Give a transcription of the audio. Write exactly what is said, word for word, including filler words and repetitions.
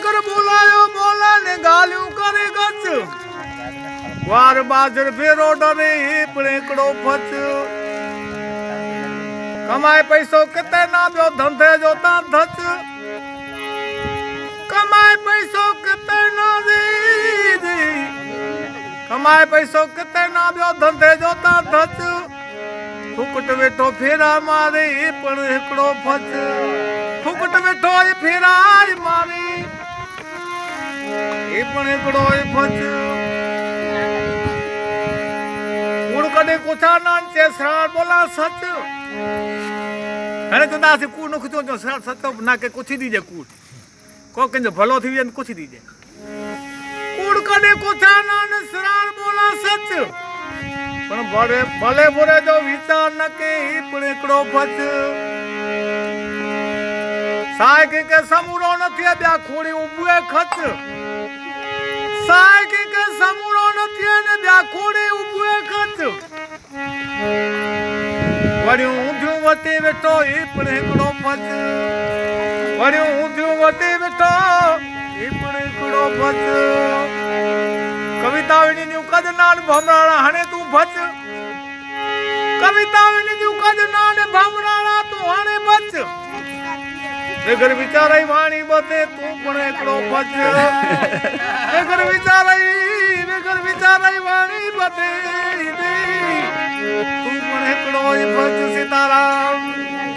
कर बुलायो बोला ने गालियों करे गच वार बाजर फेरो डरे पड़ेकड़ो फच कमाए पैसो किते ना बियो धंधे जो ता धच कमाए पैसो किते ना दी कमाए पैसो किते ना बियो धंधे जो ता धच फुकट वेठो फेरा मारे पण हिकड़ो फच फुकट वेठो फेरा मारे ए पण हिकड़ो फच कूड़ कदे कुछा नान चे सरार बोला सच हने तो दासी कूड़ न कुछो जो सरार सच ना के कुछ दीजे कूड़ को के भलो थी वे कुछ दीजे कूड़ कदे कुछा नान सरार बोला सच पण भले भले बुरे जो विचार न के पण एकड़ो फच साय के के समूरो नथी ब्या खोड़ी उबे खच साय के के समूरो नथी ने ब्या खोड़ी उबे खच वड़ियो ऊंधियो वटे वेठो ई पण एकड़ो फच वड़ियो ऊंधियो वटे वेठो ई पण एकड़ो फच कविता विनी न्यू कद नान भमराणा हने तू भच कविता विनी न्यू कद नान भमराणा तू हने बच बेगर विचाराई वाणी बते तू पण एकड़ो फच बेगर विचाराई बेगर विचाराई वाणी बते तू पण एकड़ो फच सीताराम।